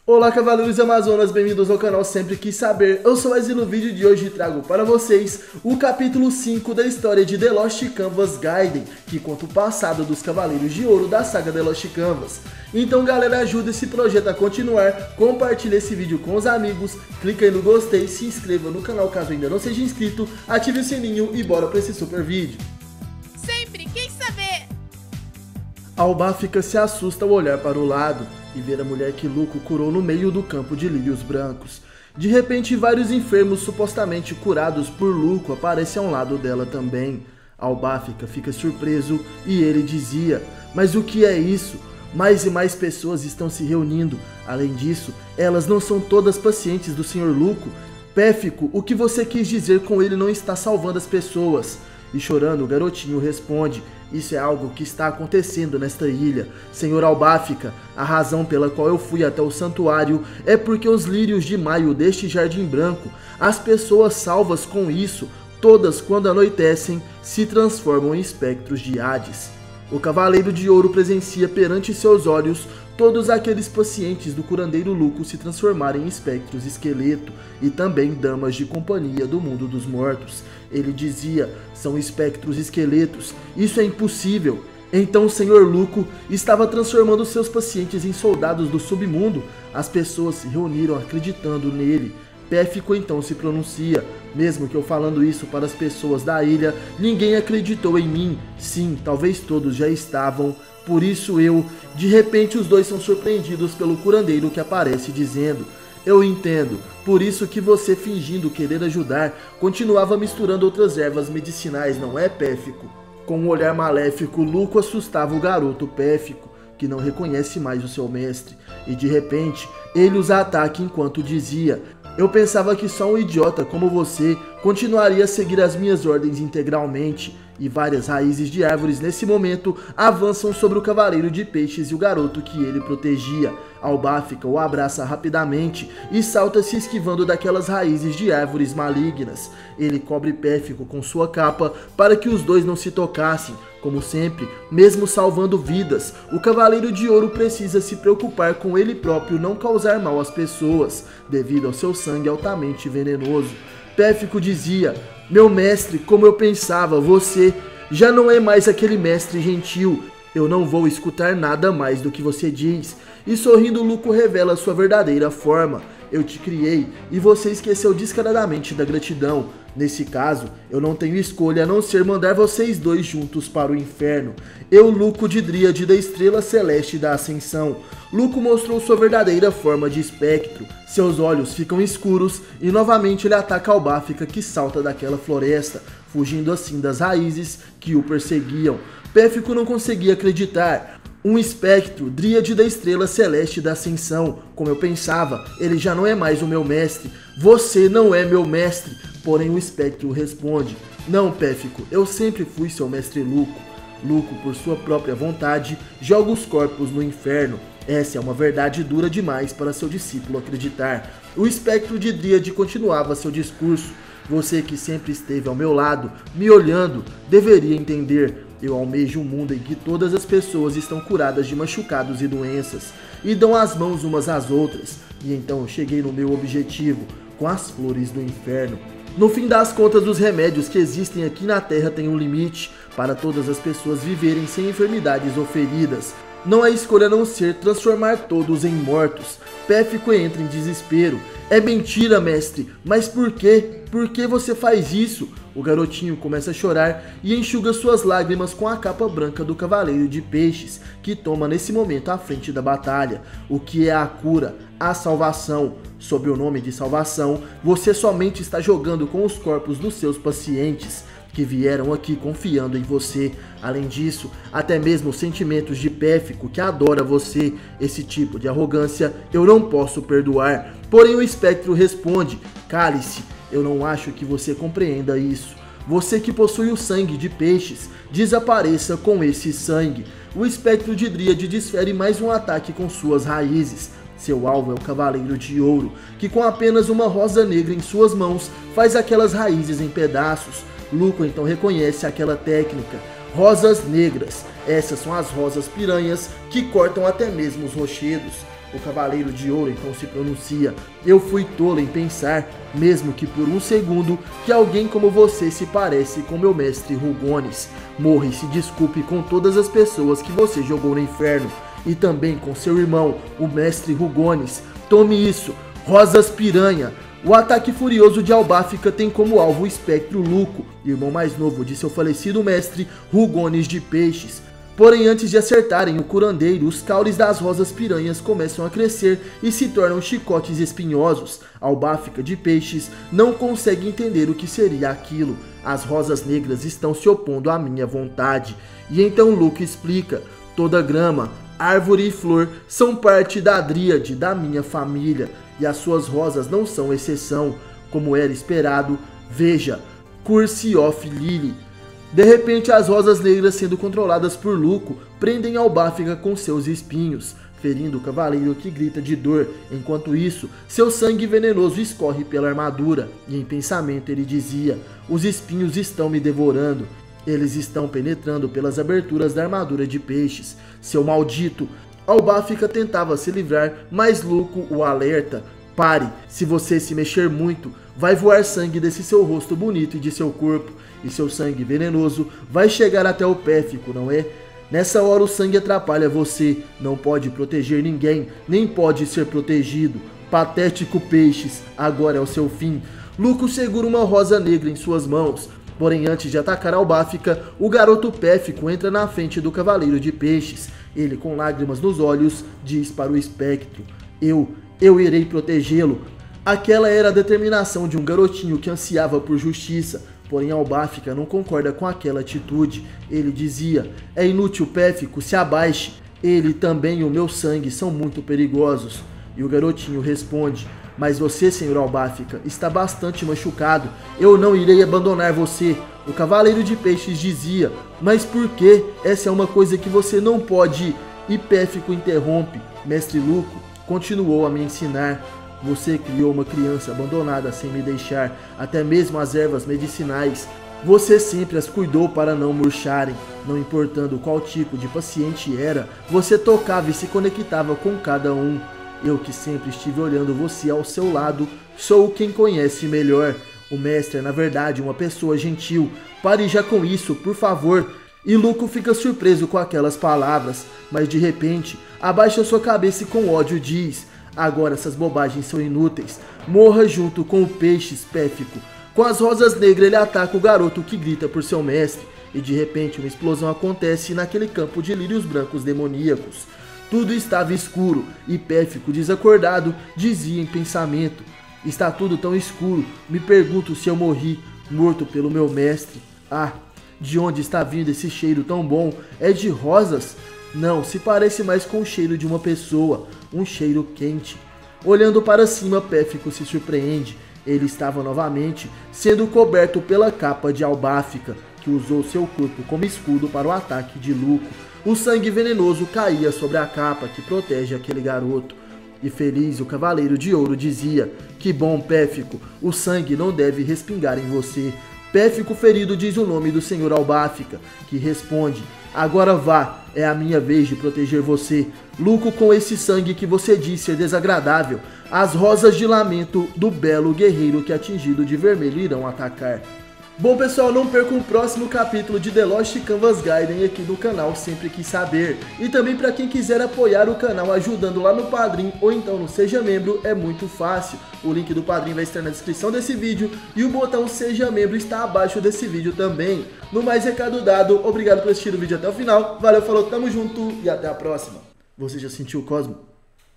Olá Cavaleiros e Amazonas, bem-vindos ao canal Sempre Quis Saber. Eu sou Wesley. No vídeo de hoje trago para vocês o capítulo 5 da história de The Lost Canvas Gaiden, que conta o passado dos Cavaleiros de Ouro da saga The Lost Canvas. Então galera, ajuda esse projeto a continuar, compartilhe esse vídeo com os amigos, clica aí no gostei, se inscreva no canal caso ainda não seja inscrito, ative o sininho e bora para esse super vídeo. Sempre quis saber! Albáfica se assusta ao olhar para o lado e ver a mulher que Luco curou no meio do campo de lírios brancos. De repente, vários enfermos supostamente curados por Luco aparecem ao lado dela também. Albáfica fica surpreso e ele dizia: "Mas o que é isso? Mais e mais pessoas estão se reunindo. Além disso, elas não são todas pacientes do Sr. Luco. Pérfico, o que você quis dizer com ele não está salvando as pessoas?" E chorando, o garotinho responde: "Isso é algo que está acontecendo nesta ilha. Senhor Albáfica, a razão pela qual eu fui até o santuário é porque os lírios de maio deste jardim branco, as pessoas salvas com isso, todas quando anoitecem, se transformam em espectros de Hades." O Cavaleiro de Ouro presencia perante seus olhos todos aqueles pacientes do curandeiro Luco se transformarem em espectros esqueleto e também damas de companhia do mundo dos mortos. Ele dizia: "São espectros esqueletos, isso é impossível." Então o Sr. Luco estava transformando seus pacientes em soldados do submundo. As pessoas se reuniram acreditando nele. Pérfico então se pronuncia: "Mesmo que eu falando isso para as pessoas da ilha, ninguém acreditou em mim. Sim, talvez todos já estavam. Por isso eu..." De repente os dois são surpreendidos pelo curandeiro que aparece dizendo: "Eu entendo, por isso que você, fingindo querer ajudar, continuava misturando outras ervas medicinais, não é, Pérfico?" Com um olhar maléfico, Luco assustava o garoto Pérfico, que não reconhece mais o seu mestre, e de repente ele os ataca enquanto dizia: "Eu pensava que só um idiota como você continuaria a seguir as minhas ordens integralmente." E várias raízes de árvores nesse momento avançam sobre o Cavaleiro de Peixes e o garoto que ele protegia. Albáfica o abraça rapidamente e salta se esquivando daquelas raízes de árvores malignas. Ele cobre Pérfico com sua capa para que os dois não se tocassem. Como sempre, mesmo salvando vidas, o Cavaleiro de Ouro precisa se preocupar com ele próprio não causar mal às pessoas, devido ao seu sangue altamente venenoso. Pérfico dizia: "Meu mestre, como eu pensava, você já não é mais aquele mestre gentil. Eu não vou escutar nada mais do que você diz." E sorrindo, Luco revela sua verdadeira forma: "Eu te criei e você esqueceu descaradamente da gratidão. Nesse caso, eu não tenho escolha a não ser mandar vocês dois juntos para o inferno. Eu, Luco de Dríade da Estrela Celeste da Ascensão." Luco mostrou sua verdadeira forma de espectro. Seus olhos ficam escuros e novamente ele ataca Albáfica, que salta daquela floresta, fugindo assim das raízes que o perseguiam. Pérfico não conseguia acreditar. "Um espectro, Dríade da Estrela Celeste da Ascensão. Como eu pensava, ele já não é mais o meu mestre. Você não é meu mestre." Porém o espectro responde: "Não, Pérfico, eu sempre fui seu mestre Luco." Luco, por sua própria vontade, joga os corpos no inferno. Essa é uma verdade dura demais para seu discípulo acreditar. O espectro de Dríade continuava seu discurso: "Você que sempre esteve ao meu lado, me olhando, deveria entender. Eu almejo um mundo em que todas as pessoas estão curadas de machucados e doenças, e dão as mãos umas às outras. E então eu cheguei no meu objetivo, com as flores do inferno. No fim das contas, os remédios que existem aqui na Terra têm um limite, para todas as pessoas viverem sem enfermidades ou feridas. Não há escolha a não ser transformar todos em mortos." Pérfico entra em desespero: "É mentira, mestre, mas por quê? Por que você faz isso?" O garotinho começa a chorar e enxuga suas lágrimas com a capa branca do Cavaleiro de Peixes, que toma nesse momento a frente da batalha. O que é a cura? A salvação. Sob o nome de salvação, você somente está jogando com os corpos dos seus pacientes, que vieram aqui confiando em você. Além disso, até mesmo os sentimentos de Pérfico, que adora você. Esse tipo de arrogância eu não posso perdoar." Porém o espectro responde: "Cale-se, eu não acho que você compreenda isso. Você que possui o sangue de peixes, desapareça com esse sangue." O espectro de Dríade desfere mais um ataque com suas raízes. Seu alvo é o Cavaleiro de Ouro, que com apenas uma rosa negra em suas mãos, faz aquelas raízes em pedaços. Luco então reconhece aquela técnica: rosas negras. Essas são as rosas piranhas que cortam até mesmo os rochedos. O Cavaleiro de Ouro então se pronuncia: eu fui tolo em pensar, mesmo que por um segundo, que alguém como você se parece com meu mestre Rugones. Morra e se desculpe com todas as pessoas que você jogou no inferno, e também com seu irmão, o mestre Rugones. Tome isso, Rosas Piranha. O ataque furioso de Albáfica tem como alvo o espectro Luco, irmão mais novo de seu falecido mestre Rugones de Peixes. Porém, antes de acertarem o curandeiro, os caules das rosas piranhas começam a crescer e se tornam chicotes espinhosos. Albáfica de Peixes não consegue entender o que seria aquilo. As rosas negras estão se opondo à minha vontade. E então Luco explica: toda grama, árvore e flor são parte da dríade da minha família, e as suas rosas não são exceção. Como era esperado, veja, Curse of Lily. De repente, as rosas negras, sendo controladas por Luco, prendem Albáfica com seus espinhos, ferindo o cavaleiro, que grita de dor. Enquanto isso, seu sangue venenoso escorre pela armadura, e em pensamento ele dizia: os espinhos estão me devorando. Eles estão penetrando pelas aberturas da armadura de Peixes. Seu maldito! Albáfica tentava se livrar, mas Luco o alerta: pare, se você se mexer muito, vai voar sangue desse seu rosto bonito e de seu corpo, e seu sangue venenoso vai chegar até o Pérfico, não é? Nessa hora o sangue atrapalha você, não pode proteger ninguém, nem pode ser protegido. Patético Peixes, agora é o seu fim. Luco segura uma rosa negra em suas mãos. Porém, antes de atacar Albáfica, o garoto Pérfico entra na frente do Cavaleiro de Peixes. Ele, com lágrimas nos olhos, diz para o espectro: eu irei protegê-lo. Aquela era a determinação de um garotinho que ansiava por justiça. Porém, Albáfica não concorda com aquela atitude. Ele dizia: é inútil, Pérfico, se abaixe. Ele também e o meu sangue são muito perigosos. E o garotinho responde: mas você, senhor Albáfica, está bastante machucado. Eu não irei abandonar você. O Cavaleiro de Peixes dizia: mas por quê? Essa é uma coisa que você não pode. E Pérfico interrompe: mestre Luco continuou a me ensinar. Você criou uma criança abandonada sem me deixar, até mesmo as ervas medicinais. Você sempre as cuidou para não murcharem. Não importando qual tipo de paciente era, você tocava e se conectava com cada um. Eu que sempre estive olhando você ao seu lado, sou quem conhece melhor. O mestre é na verdade uma pessoa gentil. Pare já com isso, por favor. E Luco fica surpreso com aquelas palavras, mas de repente abaixa sua cabeça e com ódio diz: agora essas bobagens são inúteis. Morra junto com o Peixes, Pérfico. Com as rosas negras ele ataca o garoto que grita por seu mestre. E de repente uma explosão acontece naquele campo de lírios brancos demoníacos. Tudo estava escuro e Pérfico, desacordado, dizia em pensamento: está tudo tão escuro, me pergunto se eu morri, morto pelo meu mestre. Ah, de onde está vindo esse cheiro tão bom? É de rosas? Não, se parece mais com o cheiro de uma pessoa, um cheiro quente. Olhando para cima, Pérfico se surpreende. Ele estava novamente sendo coberto pela capa de Albáfica, que usou seu corpo como escudo para o ataque de Luco. O sangue venenoso caía sobre a capa que protege aquele garoto. E feliz, o Cavaleiro de Ouro dizia: que bom, Pérfico, o sangue não deve respingar em você. Pérfico ferido diz o nome do senhor Albáfica, que responde: agora vá, é a minha vez de proteger você. Luco, com esse sangue que você diz ser desagradável, as rosas de lamento do belo guerreiro que atingido de vermelho irão atacar. Bom pessoal, não percam o próximo capítulo de The Lost Canvas Gaiden aqui do canal Sempre Quis Saber. E também para quem quiser apoiar o canal ajudando lá no Padrim ou então no Seja Membro, é muito fácil. O link do Padrim vai estar na descrição desse vídeo e o botão Seja Membro está abaixo desse vídeo também. No mais, recado dado, obrigado por assistir o vídeo até o final, valeu, falou, tamo junto e até a próxima. Você já sentiu o Cosmo?